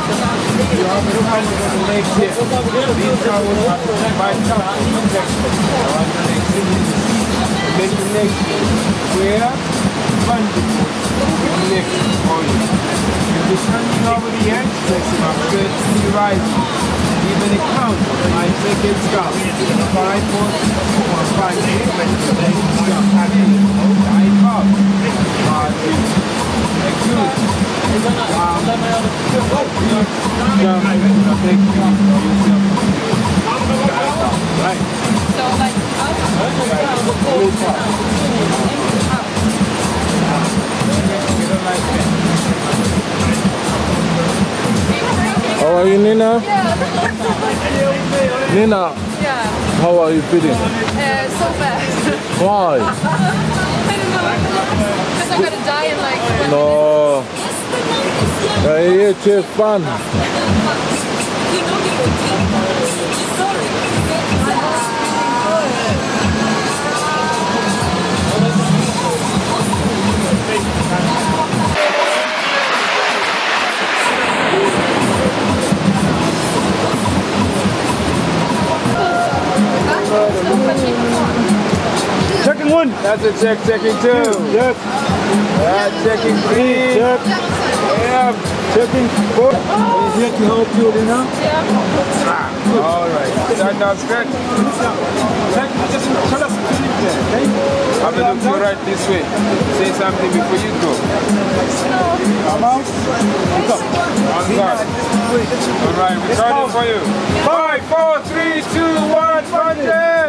You have a towel on the legs here. These towels are by top protection around the legs. Make the neck square, bungee with the neck on you. If you're standing over the edge, flex him up straight to the right. Even a count, 5 seconds count. 5, 4, 5, 8, then stop. 5 up. 5, 6. Good. Right. So like How are you, Nina? Yeah. Nina, Yeah. how are you feeling? So bad. Why? I don't know. Because I'm gonna die in like 1 minute. No. It's fun. Checking 1. That's a check, checking 2. Check. Checking 3. Check. Yeah. Checking 4. Are you here to help you, Nina? Yeah. Alright. Stand up straight. Check. Just tell us to leave there, okay? Have a look to your right this way. Say something before you go. Come out. Look up. On guard. Alright, we're starting for you. 5, 4, 3, 2, 1, punch it!